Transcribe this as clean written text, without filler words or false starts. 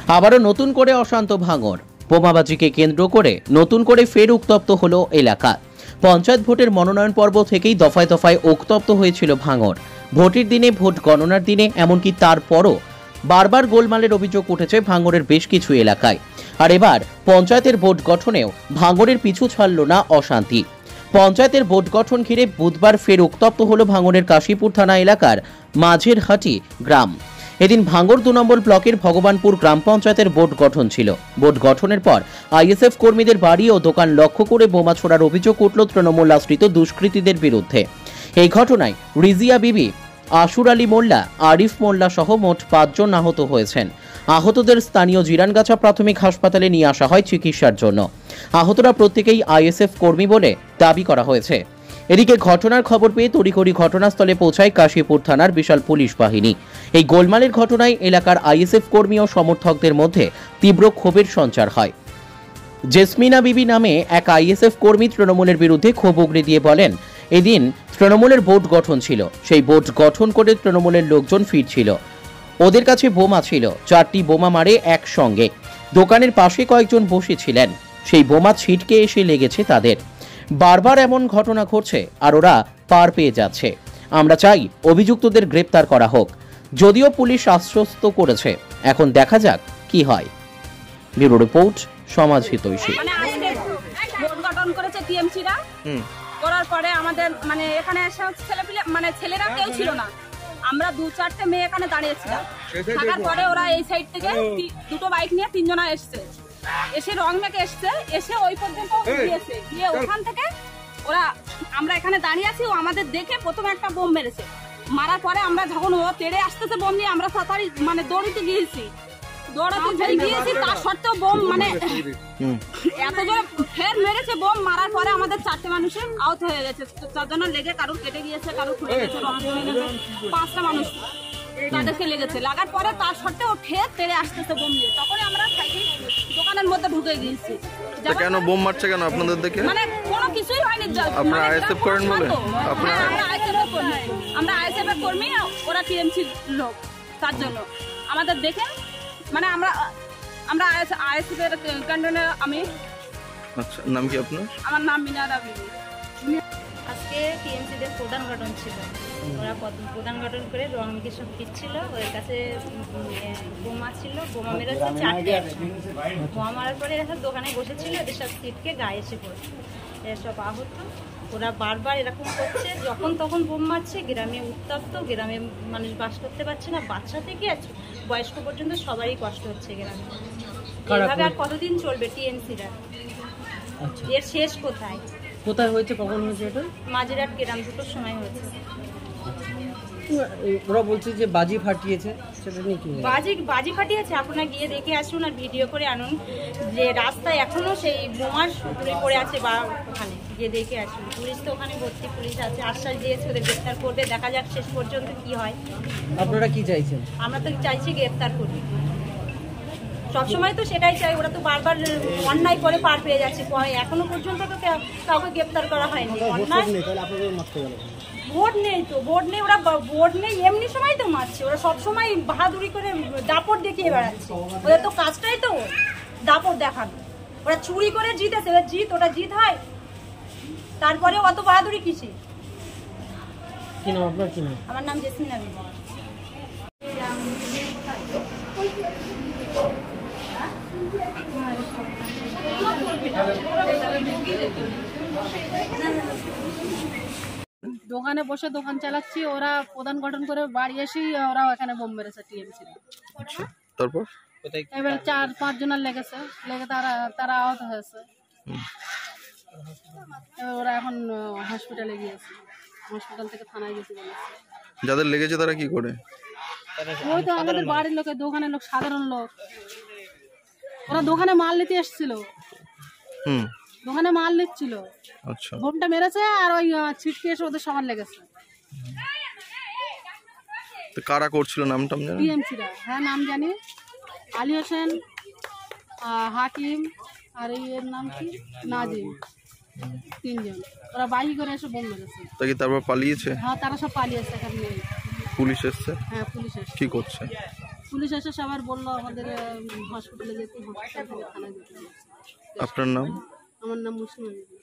আবারও নতুন করে অশান্ত ভাঙড়। বোমাবাজিকে কেন্দ্র করে নতুন করে ফের উত্তপ্ত হলো এলাকা। পঞ্চায়েত ভোটের মনোনয়ন পর্ব থেকেই দফায় দফায় উত্তপ্ত হয়েছিল ভাঙড়। ভোটের দিনে, ভোট গণনার দিনে, এমনকি তারপরও বারবার গোলমালের অভিযোগ উঠেছে ভাঙড়ের বেশ কিছু এলাকায়। আর এবার পঞ্চায়েতের ভোট গঠনেও ভাঙড়ের পিছু ছাড়ল না অশান্তি। পঞ্চায়েতের ভোট গঠন ঘিরে বুধবার ফের উত্তপ্ত হলো ভাঙড়ের কাশীপুর থানা এলাকার মাঝেরহাটি গ্রাম। এদিন ভাঙড় 2 নম্বর ব্লকের ভগবানপুর গ্রাম পঞ্চায়েতের ভোট গঠন ছিল। ভোট গঠনের পর আইএসএফ কর্মীদের বাড়ি ও দোকান লক্ষ্য করে বোমা ছোড়ার অভিযোগ উঠল তৃণমূল আশ্রিত দুষ্কৃতীদের বিরুদ্ধে। এই ঘটনায় রিজিয়া বিবি, আশুর আলী মোল্লা, আরিফ মোল্লা সহ মোট 5 জন আহত হয়েছেন। আহতদের স্থানীয় জিরানগাছা প্রাথমিক হাসপাতালে নিয়ে আসা হয় চিকিৎসার জন্য। আহতরা প্রত্যেকেই আইএসএফ কর্মী বলে দাবি করা হয়েছে। এদিকে ঘটনার খবর পেয়ে তড়িঘড়ি ঘটনাস্থলে পৌঁছায় কাশীপুর থানার বিশাল পুলিশ বাহিনী। এই গোলমালের ঘটনায় এলাকার আইএসএফ কর্মী ও সমর্থকদের মধ্যে তীব্র ক্ষোভের সঞ্চার হয়। জেসমিনা বিবি নামে এক আইএসএফ কর্মী তৃণমূলের বিরুদ্ধে ক্ষোভ উগড়ে দিয়ে বলেন, এদিন তৃণমূলের ভোট গঠন ছিল। সেই ভোট গঠন করে তৃণমূলের লোকজন ফিরছিল। ওদের কাছে বোমা ছিল। 4টি বোমা মারে একসঙ্গে। দোকানের পাশে কয়েকজন বসেছিলেন। সেই বোমা ছিটকে এসে লেগেছে তাদের। বারবার এমন ঘটনা ঘটছে আর ওরা পার পেয়ে যাচ্ছে। আমরা চাই অভিযুক্তদের গ্রেপ্তার করা হোক। যদিও পুলিশ আশ্বস্ত করেছে, এখন দেখা যাক কি হয়। ব্যুরো রিপোর্ট, সমাজ হিতৈষী। ভোট গঠন করেছে টিএমসিরা। করার পরে আমাদের এখানে ছেলেরা কেউ ছিল না। আমরা 2-4টে মেয়ে এখানে দাঁড়িয়েছিলাম। থাকার পরে ওরা এই সাইড থেকে 2টো বাইক নিয়ে 3 জনা এসছে। এসে রং মেখে এসছে। এসে ওই পর্যন্ত গিয়েছে। গিয়ে ওখান থেকে ওরা, আমরা এখানে দাঁড়িয়ে আছি, ও আমাদের দেখে প্রথমে একটা বোম মেরেছে। মারার পরে আমরা যখন ও তেড়ে আসতেছে বোম নিয়ে, আমরা তাড়াতাড়ি দৌড়িতে গিয়েছি। তার সত্ত্বেও বোম এত জোরে ফের মেরেছে। বোম মারার পরে আমাদের 4টে মানুষের আহত হয়ে গেছে। 4 জনের লেগে কারুর কেটে গিয়েছে, কারুর খুলে গেছে, রং হয়ে গেছে। 5টা মানুষ তাদেরকে লেগেছে। লাগার পরে তার সত্ত্বেও ফের তেড়ে আসতেছে বোম নিয়ে। তখনই আমরা দোকানের মধ্যে ঢুকে গিয়েছি। কেন বোম মারছে কেন আপনাদের দেখে? কোনো কিছুই হয়নি। আপনারা আইএসএফ করেন বলে? আমরা আইএসএফ এর কর্মী, ওরা টিএমসি লোক। তার জন্য আমাদের দেখে আমরা আইএসএফ এর ক্যান্টনে। আমি, আচ্ছা, নাম কি আপনার? আমার নাম মিনারা বিবি। আজকে টিএমসিদের প্রধান গঠন ছিল। ওরা প্রধান গঠন করে রং মেখে সব ফিরছিল। ওদের কাছে বোমা ছিল। বোমা মেরেছে 4টে। বোমা মারার পরে এরা দোকানে বসেছিল। এদের সব সিটকে গায়ে এসে পড়ছে। এরা সব আহত। ওরা বারবার এরকম করছে, যখন তখন বোম মারছে। গ্রামে উত্তপ্ত, গ্রামে মানুষ বাস করতে পারছে না। বাচ্চা থেকে বয়স্ক পর্যন্ত সবারই কষ্ট হচ্ছে গ্রামে। এইভাবে আর কতদিন চলবে টিএমসিরা? এর শেষ কোথায়? কোথায় হয়েছে, কখন হয়েছে এটা? মাঝেরহাট গ্রাম 2টোর সময় হয়েছে। ওরা বলছে যে বাজি ফাটিয়েছে, সেটা নিয়ে কি? বাজি ফাটিয়েছে, আপনারা গিয়ে দেখে আসুন আর ভিডিও করে আনুন। যে রাস্তায় এখনো সেই বোমার সুতরে পড়ে আছে, বা ওখানে গিয়ে দেখে আসুন। পুলিশ তো ওখানে ভর্তি পুলিশ আছে, আশ্বাস দিয়েছে ওদের গ্রেপ্তার করবে। দেখা যাক শেষ পর্যন্ত কি হয়। আপনারা কি চাইছেন? আমরা তো চাইছি গ্রেপ্তার করবে। সবসময় তো সেটাই চাই। ওরা তো বারবার অন্যায় করে পার পেয়ে যাচ্ছে। এখনো পর্যন্ত তো কাউকে গ্রেপ্তার করা হয়নি। ভোট নেই তো, ভোট নেই। ওরা ভোট নেই এমনি সময় তো মারছে। ওরা সবসময় বাহাদুরি করে দাপট দেখিয়ে বেড়াচ্ছে। ওদের তো কাজটাই তো দাপট দেখানো। ওরা চুরি করে জিতেছে, ওটা জিত হয়। তারপরে অত বাহাদুরি কিসে? কি নাম আপনার? কি নাম? আমার নাম জেসমিনা বিবি। দোকানে বসে দোকান চালাচ্ছি। ওরা প্রধান গঠন করে বাড়ি এসে ওরাও এখানে বোম মেরেছে টিএমসি। তারপর এবার 4-5 জনের লেগে তারা আহত হয়েছে। ওরা এখন হসপিটালে গিয়েছে। হসপিটাল থেকে থানায় গেছে। যাদের লেগেছে তারা কি করে? ওই তো আমাদের বাড়ির লোক, দোকানের লোক, সাধারণ লোক। ওরা দোকানে মাল নিতে এসেছিল। দোকানে মাল নিচ্ছিল। আচ্ছা, বোমটা মেরেছে আর ওই ছিটকে এসে ওদের সবার লেগেছে। তো কারা করছিল? নামটা জানেন? টিএমসিরা। হ্যাঁ, নাম জানি। আলী হোসেন, হাকিম, আর এর নাম কি, নাজিম। 3 জন। ওরা বাইক করে এসে বোম মেরেছে। তারপর পালিয়েছে? হ্যাঁ, তারা সব পালিয়েছে। এখানে পুলিশ এসছে? হ্যাঁ, পুলিশ এসছে। কি করছে? পুলিশ এসে সবার বললো আমাদের হসপিটালে যেতে, হসপিটাল থেকে থানায় যেতে। আপনার নাম? আমার নাম মুসলিম।